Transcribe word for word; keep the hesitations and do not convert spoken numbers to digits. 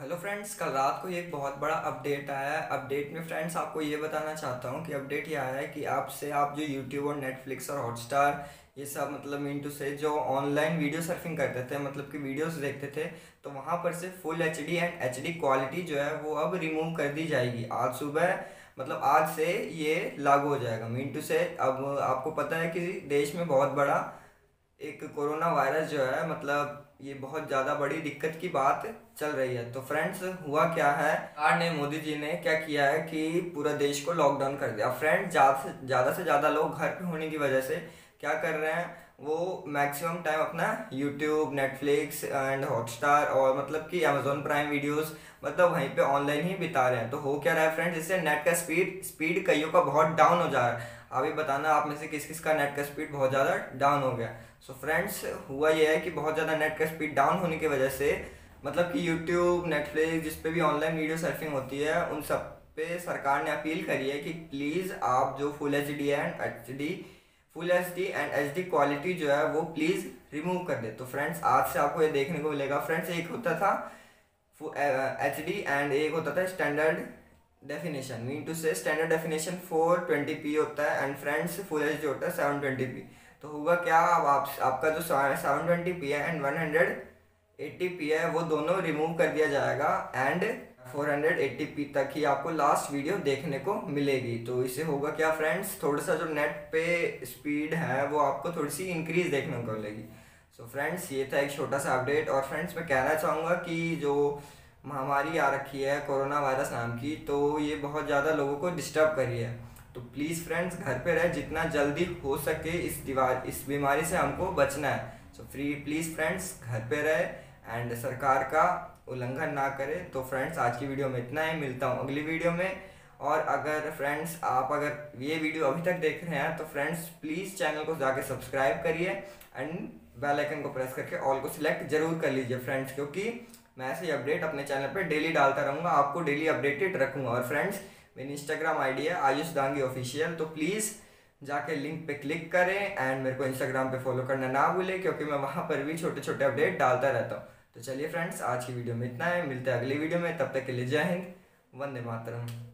Hello friends, कल रात को एक बहुत बड़ा अपडेट आया है। अपडेट में फ्रेंड्स आपको ये बताना चाहता हूँ कि अपडेट ये आया है कि आपसे आप जो यूट्यूब और नेटफ्लिक्स और हॉटस्टार ये सब मतलब मीन टू से जो ऑनलाइन वीडियो सर्फिंग करते थे, मतलब कि वीडियोस देखते थे, तो वहाँ पर से full H D and H D quality जो है वो अब रिमूव कर दी जाएगी। आज सुबह मतलब आज से ये लागू हो जाएगा। मीन टू से अब आपको पता है कि देश में बहुत बड़ा एक कोरोना वायरस जो है, मतलब ये बहुत ज़्यादा बड़ी दिक्कत की बात चल रही है। तो फ्रेंड्स हुआ क्या है, सरकार ने, मोदी जी ने क्या किया है कि पूरा देश को लॉकडाउन कर दिया। फ्रेंड्स ज़्यादा से ज़्यादा से ज़्यादा लोग घर पे होने की वजह से क्या कर रहे हैं, वो मैक्सिमम टाइम अपना यूट्यूब, नेटफ्लिक्स एंड हॉटस्टार और मतलब कि अमेजोन प्राइम वीडियोस मतलब वहीं पे ऑनलाइन ही बिता रहे हैं। तो हो क्या रहा है फ्रेंड्स, इससे नेट का स्पीड स्पीड कईयों का बहुत डाउन हो जा रहा है। अभी बताना आप में से किस किस का नेट का स्पीड बहुत ज़्यादा डाउन हो गया। सो फ्रेंड्स हुआ यह है कि बहुत ज़्यादा नेट का स्पीड डाउन होने की वजह से मतलब कि यूट्यूब, नेटफ्लिक्स जिस पे भी ऑनलाइन वीडियो सर्फिंग होती है उन सब पे सरकार ने अपील करी है कि प्लीज़ आप जो full H D and H D full H D and H D quality जो है वो प्लीज़ रिमूव कर दे। तो फ्रेंड्स आज से आपको ये देखने को मिलेगा। फ्रेंड्स एक होता था एच डी एंड एक होता था standard definition. Mean to say standard definition four twenty P होता है and friends full H D होता है सेवन ट्वेंटी पी। तो होगा क्या, अब आप आपका जो सेवन ट्वेंटी पी है and one hundred eighty P है वो दोनों रिमूव कर दिया जाएगा and four hundred eighty P तक ही आपको लास्ट वीडियो देखने को मिलेगी। तो इससे होगा क्या फ्रेंड्स, थोड़ा सा जो नेट पे स्पीड है वो आपको थोड़ी सी इंक्रीज देखने को मिलेगी। सो फ्रेंड्स ये था एक छोटा सा अपडेट। और फ्रेंड्स मैं कहना चाहूँगा कि जो महामारी आ रखी है कोरोना वायरस नाम की, तो ये बहुत ज़्यादा लोगों को डिस्टर्ब करी है। तो प्लीज़ फ्रेंड्स घर पे रहे, जितना जल्दी हो सके इस दीवार इस बीमारी से हमको बचना है। सो फ्री प्लीज़ फ्रेंड्स घर पे रहे एंड सरकार का उल्लंघन ना करे। तो फ्रेंड्स आज की वीडियो में इतना ही, मिलता हूँ अगली वीडियो में। और अगर फ्रेंड्स आप अगर ये वीडियो अभी तक देख रहे हैं तो फ्रेंड्स प्लीज़ चैनल को जाके सब्सक्राइब करिए एंड बेल आइकन को प्रेस करके ऑल को सिलेक्ट जरूर कर लीजिए फ्रेंड्स, क्योंकि मैं ऐसे ही अपडेट अपने चैनल पे डेली डालता रहूँगा, आपको डेली अपडेटेड रखूँगा। और फ्रेंड्स मेरी इंस्टाग्राम आईडी है आयुष दांगी ऑफिशियल, तो प्लीज़ जाके लिंक पे क्लिक करें एंड मेरे को इंस्टाग्राम पे फॉलो करना ना भूलें, क्योंकि मैं वहाँ पर भी छोटे छोटे अपडेट डालता रहता हूँ। तो चलिए फ्रेंड्स आज की वीडियो में इतना है, मिलते हैं अगली वीडियो में, तब तक के लिए जय हिंद, वंदे मातरम।